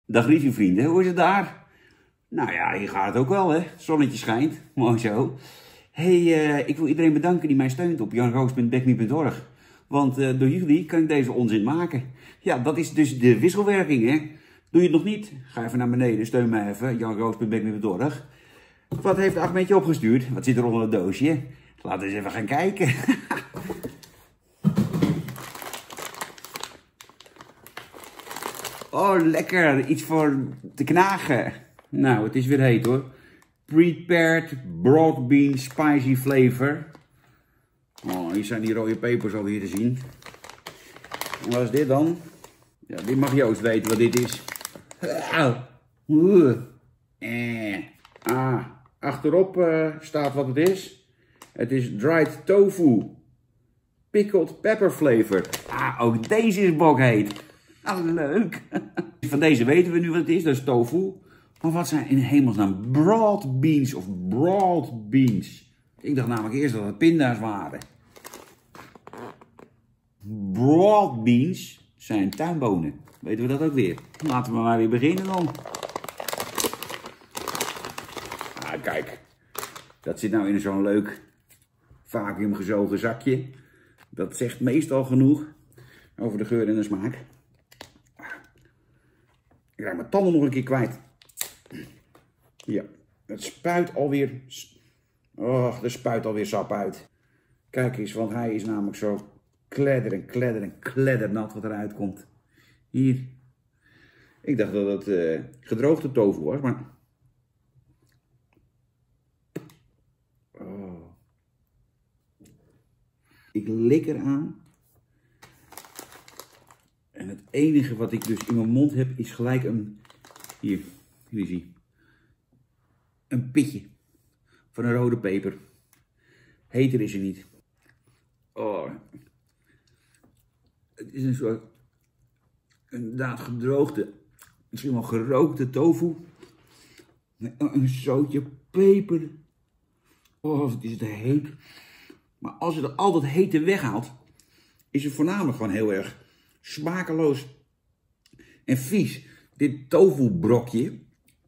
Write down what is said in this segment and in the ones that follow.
Dag reviewvrienden, hoe is het daar? Nou ja, hier gaat het ook wel, hè. Het zonnetje schijnt, mooi zo. Hey, ik wil iedereen bedanken die mij steunt op janroos.backme.org. Want door jullie kan ik deze onzin maken. Ja, dat is dus de wisselwerking, hè. Doe je het nog niet? Ga even naar beneden, steun mij even, janroos.backme.org. Wat heeft Ahmedje opgestuurd? Wat zit er onder het doosje? Laten we eens even gaan kijken. Oh, lekker. Iets voor te knagen. Nou, het is weer heet hoor. Prepared broad bean spicy flavor. Oh, hier zijn die rode pepers alweer te zien. En wat is dit dan? Ja, dit mag Joost weten wat dit is. Achterop staat wat het is. Het is dried tofu. Pickled pepper flavor. Ook deze is bokheet. Leuk. Van deze weten we nu wat het is, dat is tofu. Maar wat zijn in hemelsnaam broad beans of broad beans? Ik dacht namelijk eerst dat het pinda's waren. Broad beans zijn tuinbonen. Weten we dat ook weer? Laten we maar weer beginnen dan. Kijk. Dat zit nou in zo'n leuk vacuümgezogen zakje. Dat zegt meestal genoeg over de geur en de smaak. Ik raak mijn tanden nog een keer kwijt. Ja, het spuit alweer. Oh, er spuit alweer sap uit. Kijk eens, want hij is namelijk zo kleddernat wat eruit komt. Hier. Ik dacht dat het gedroogde tofu was, maar. Oh. Ik lik eraan. En het enige wat ik dus in mijn mond heb is gelijk een, hier, jullie zien, een pitje van een rode peper. Heter is er niet. Oh, het is een soort, inderdaad gedroogde, misschien wel gerookte tofu. Met een zootje peper. Oh, wat is het heet. Maar als je er al dat hete weghaalt, is het voornamelijk gewoon heel erg smakeloos en vies. Dit tofu brokje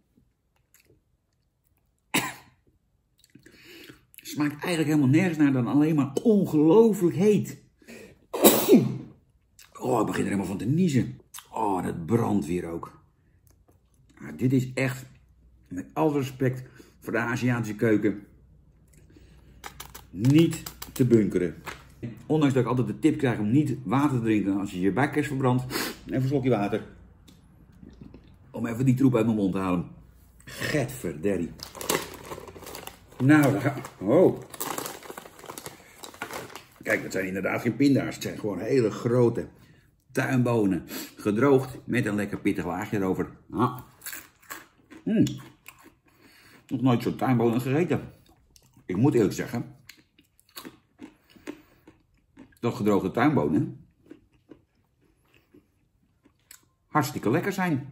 smaakt eigenlijk helemaal nergens naar dan alleen maar ongelooflijk heet. Oh, ik begin er helemaal van te niezen. Oh, dat brandt weer ook. Dit is echt, met alle respect voor de Aziatische keuken, niet te bunkeren. Ondanks dat ik altijd de tip krijg om niet water te drinken als je je buikjes verbrandt. Even een slokje water. Om even die troep uit mijn mond te halen. Getverderrie. Nou, dan gaan we. Oh. Kijk, dat zijn inderdaad geen pinda's. Het zijn gewoon hele grote tuinbonen. Gedroogd met een lekker pittig laagje erover. Nog nooit zo'n tuinbonen gegeten. Ik moet eerlijk zeggen dat gedroogde tuinbonen hartstikke lekker zijn.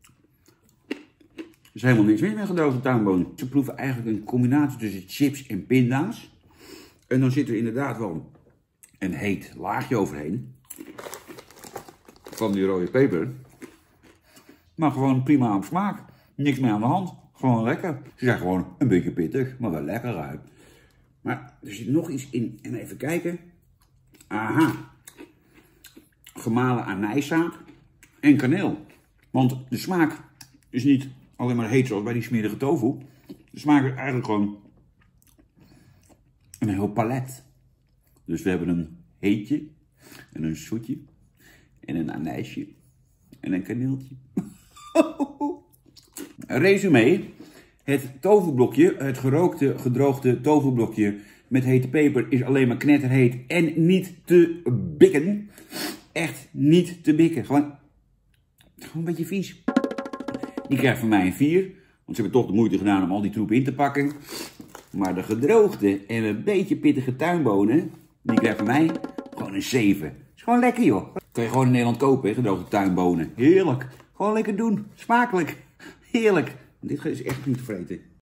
Er is helemaal niks mis met gedroogde tuinbonen. Ze proeven eigenlijk een combinatie tussen chips en pinda's. En dan zit er inderdaad wel een heet laagje overheen. Van die rode peper. Maar gewoon prima op smaak. Niks meer aan de hand. Gewoon lekker. Ze zijn gewoon een beetje pittig, maar wel lekker uit. Maar er zit nog iets in. En even kijken. Aha. Gemalen anijszaad en kaneel. Want de smaak is niet alleen maar heet zoals bij die smerige tofu. De smaak is eigenlijk gewoon een heel palet. Dus we hebben een heetje en een zoetje en een anijsje en een kaneeltje. Resume. Het tofublokje, het gerookte, gedroogde tofublokje met hete peper is alleen maar knetterheet en niet te bikken. Echt niet te bikken. Gewoon een beetje vies. Die krijgt van mij een 4. Want ze hebben toch de moeite gedaan om al die troep in te pakken. Maar de gedroogde en een beetje pittige tuinbonen, die krijgt van mij gewoon een 7. Is gewoon lekker joh. Kun je gewoon in Nederland kopen, hè, gedroogde tuinbonen. Heerlijk. Gewoon lekker doen. Smakelijk. Heerlijk. Dit is echt niet te vreten.